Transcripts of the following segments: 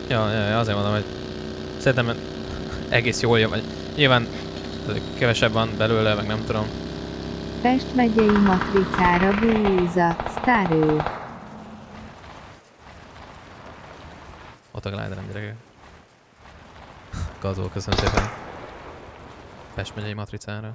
Ja, azért mondom, hogy szerintem egész jól jön, vagy nyilván kevesebb van belőle, meg nem tudom. Pest megyei matricára búza, sztárő. Ott a gliderem, gyerekek. Gazol, köszönöm szépen. Pest megyei matricára.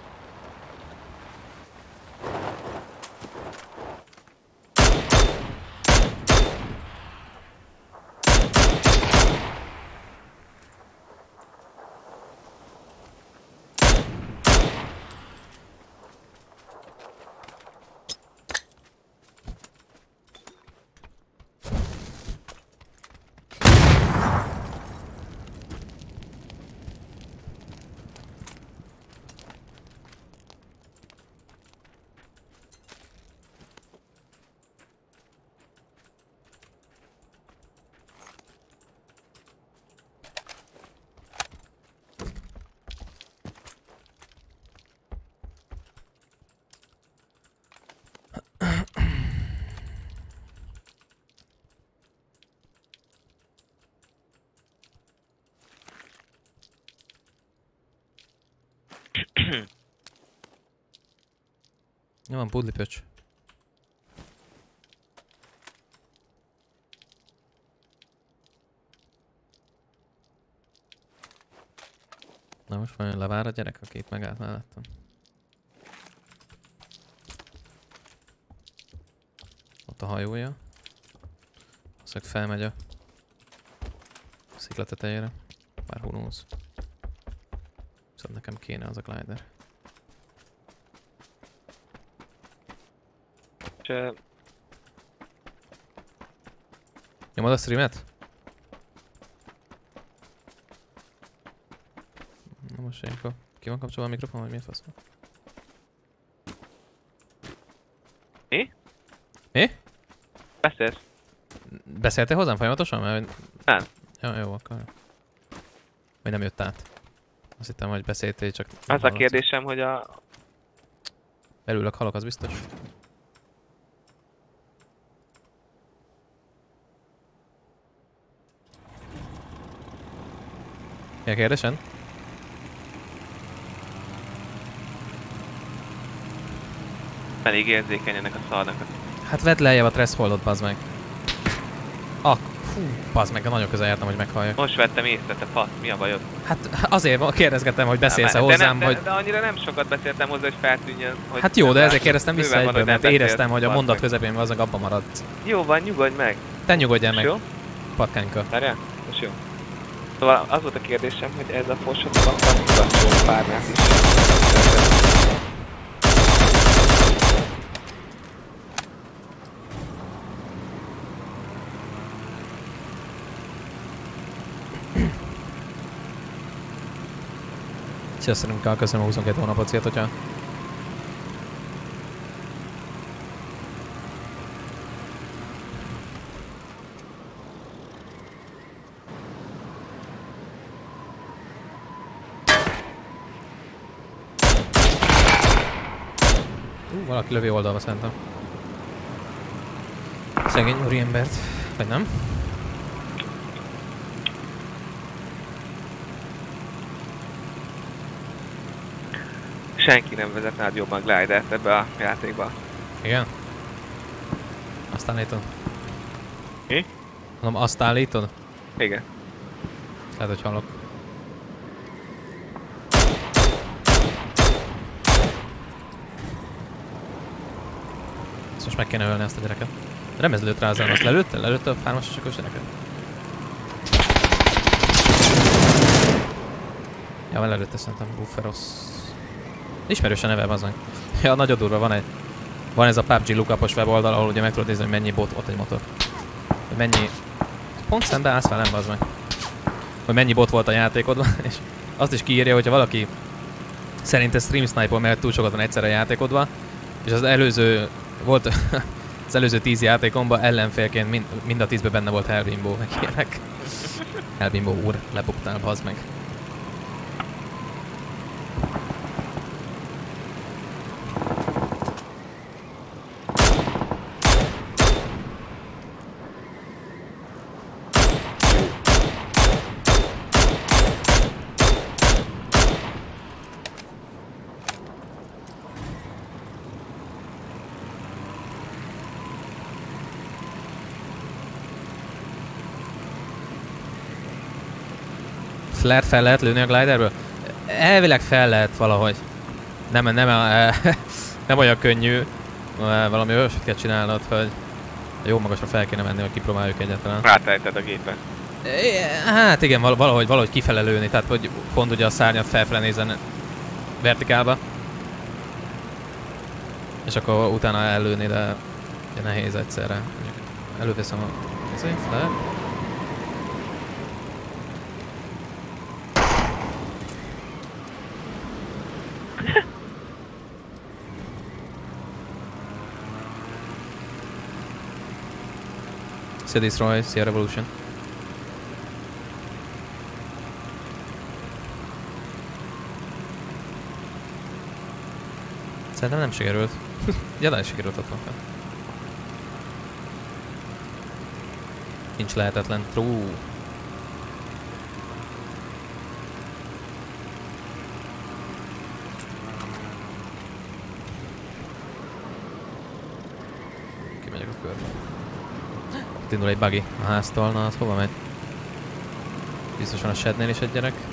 Ja, van pudlipöcs. Na most vajon levár a gyerek, aki itt megállt mellettem? Ott a hajója. Aztán felmegy a szikla tetejére. Bár who knows. Viszont nekem kéne az a glider. Nyomod a streamet? Na most ilyenkor ki van kapcsolva a mikrofon, vagy miért fasz? Mi? Mi? Beszélsz? Beszéltél hozzám folyamatosan? Mert... Nem. Ja, jó, akkor... Vagy nem jött át. Azt hittem, hogy beszéltél, csak... Az a kérdésem, hogy a... Belülök halok, az biztos. Mi a kérdésen? Elég érzékeny ennek a szarnak. Hát vedd lejjebb a thresholdot, bazd meg. Fú, bazd meg, nagyon közel jártam, hogy meghalljak. Most vettem észre, te fasz, mi a bajod? Hát azért kérdezgettem, hogy beszélsz-e hozzám, de, hogy... de annyira nem sokat beszéltem hozzá, hogy feltűnjön, hogy... Hát jó, de ezért kérdeztem vissza bőven van, egyből, hogy mert nem éreztem, hogy a beszélsz, mondat bazd meg. közepén az abba maradt. Jó van, nyugodj meg. Te nyugodjál meg, Jó? patkányka. Várjál? Most jó. Szóval az volt a kérdésem, hogy ez a fosat akar kikapcsolni párnát is. Sziasztok, Rimka, köszönöm a 22 hónapot, szia, Totya. Valaki lövi oldalba szerintem. Szegény úriembert. Vagy nem? Senki nem vezet nád jobban glidert ebbe a játékba. Igen? Azt állítod? Mi? Mondom, azt állítod? Igen. Lehet, hogy hallok. Ezt most meg kéne ölni ezt a gyereket. Nem ez lőtt rá az azt lelőtte? Lelőtte a hármasosakos gyereket? Ja, van lelőtte szerintem Bufferos. Ismerős a neve, bazdmeg. Ja, nagyon durva, van ez a PUBG lookupos weboldal, ahol ugye meg tudod nézni, hogy mennyi bot, ott egy motor. Hogy mennyi... Pont szembe állsz velem, bazdmeg. Hogy mennyi bot volt a játékodban, és azt is kiírja, hogyha valaki szerinte stream sniper, mert túl sokat van egyszerre a játékodban, és az előző volt az előző 10 játékomban ellenfélként mind a 10-ben benne volt Hellbimbo, meg ilyenek. Hellbimbo úr, lebuktál, bazd meg. Flare fel lehet lőni a gliderből? Elvileg fel lehet valahogy. Nem olyan könnyű. Valami olyasmit kell csinálnod, hogy jó magasra fel kéne menni, hogy kipróbáljuk egyáltalán. Átállítad a gépet. Hát igen, valahogy kifele lőni, tehát hogy pont ugye a szárnyat felfele nézzen vertikálba. És akkor utána ellőni, de nehéz egyszerre. Előveszem a flare. Szia Destroy, szia Revolution. Szerintem nem sikerült. Jelen sikerült ott van. Nincs lehetetlen. True. Kimegyek a körbe. Ott indul egy buggy a háztól, na az hova megy? Biztosan a shednél is egy gyerek.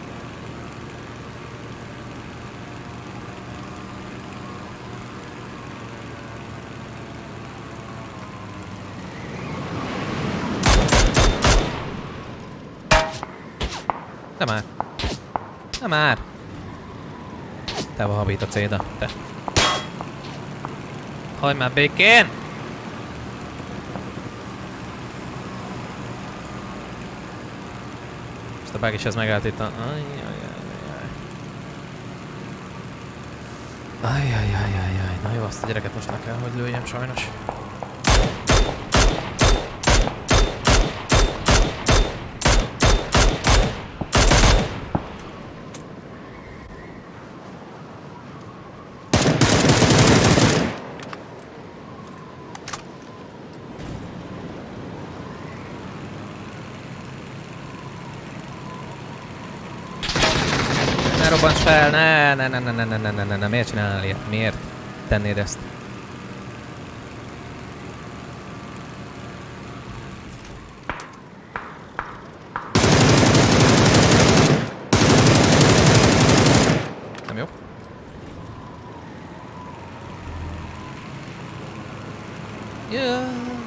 De már! De már! Te vahabít a céda, te! Hagyj már békén! Ezt a bug is ez megállt itt a... Ajjajajajajaj. Na jó, azt a gyereket most meg kell, hogy lőjem sajnos. Ne robbants fel, ne, miért csinálnál ilyet? Miért tennéd ezt? Nem jó? Yeah.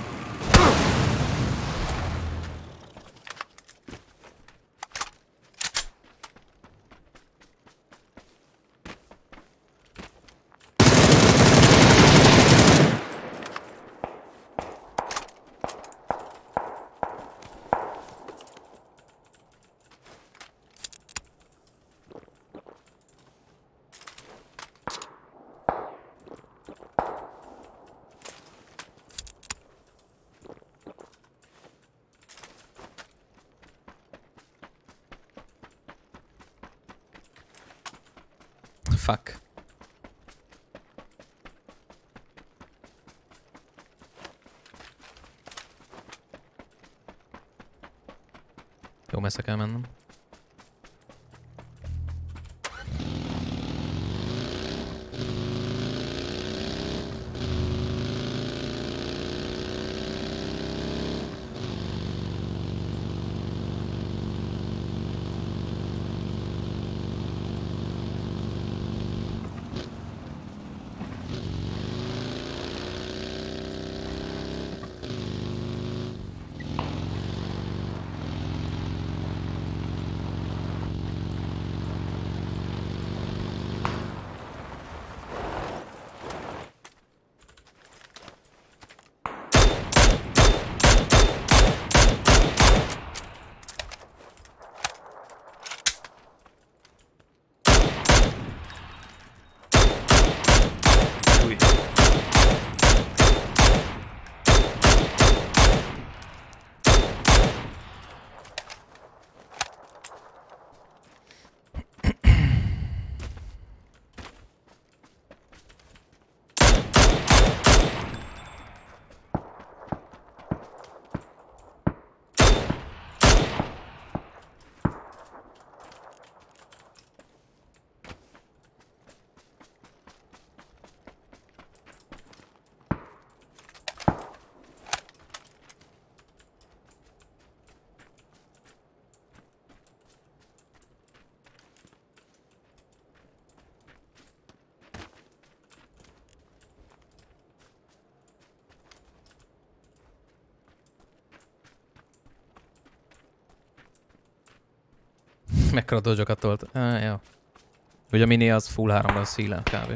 Fuck. Jó messze kell mennem. Mekkora dodge-okat tolt. Jó. Ugye a mini az full 3-ra szílen kb.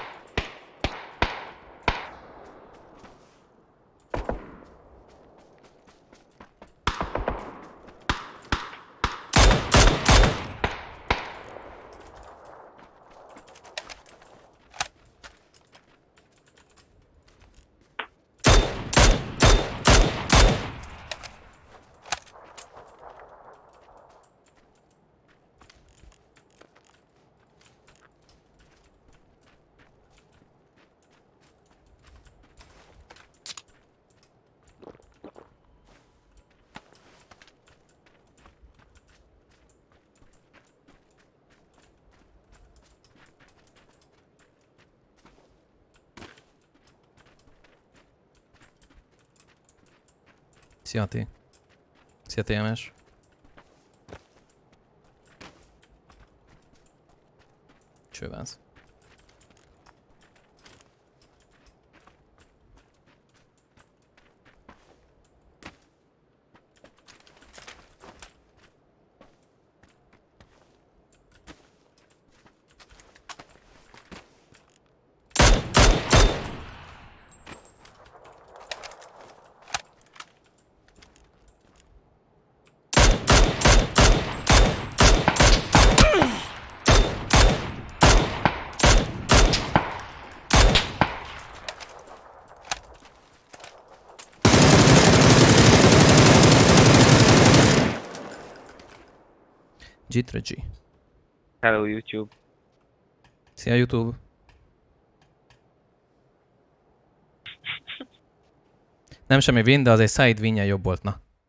Szia T. Szia TMS. Csőváz. G3G. Hello YouTube. Szia YouTube. Nem semmi win, de az egy side winje jobb volt, na.